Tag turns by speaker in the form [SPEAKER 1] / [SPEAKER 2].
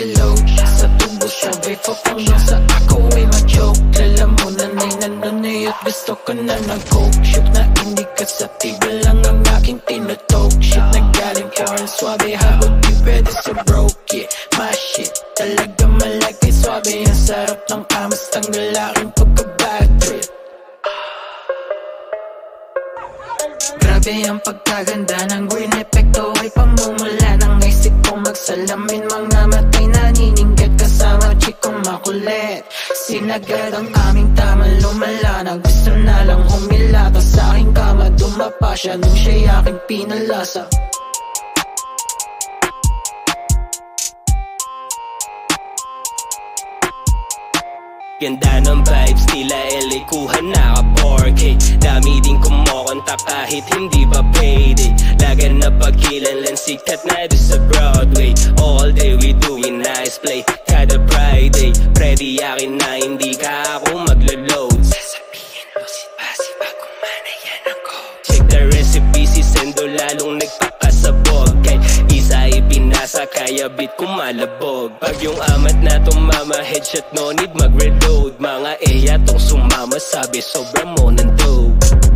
[SPEAKER 1] reload. Sa tubo sabay fuck hanggang sa ako ay ma-joke. Lalamunan ay nanunay at gusto ko na nag-coke. Shoot na hindi ka sa tiba lang ang aking tinutok. Shit na galing foreign swabe, habang di pwede sa broke. Yeah, my shit talaga malagay swabe. Ang sarap ng kamas, tanggal aking pagka-bad trip. Grabe ang pagkaganda ng green epekto ay pamumula ng isip kong magsalamin. Mga matay nanininggat kasama chikong makulit. Sinagad ang aming tama, lumala na gusto na lang humilata sa aking kama. Dumapa siya nung siya'y aking pinalasa.
[SPEAKER 2] Ganda ng vibes, tila LA kuha na ka 4K. Dami din kumokontak kahit hindi pa payday. Lagan na pagkilan lang sikat na doon sa Broadway. All day we doing nice play, kada Friday. Freddie akin na hindi ka ako maglo-load. Sasabihin mo si Basi bago manayan ako. Check the recipe, si Sendo lalong nagpakasabog. Kay isa ipinasa kaya beat kumalabog. Pag yung amat na tumama, headshot no need mag-reload. Mga eya tong sumama, sabi sobra mo ng dope.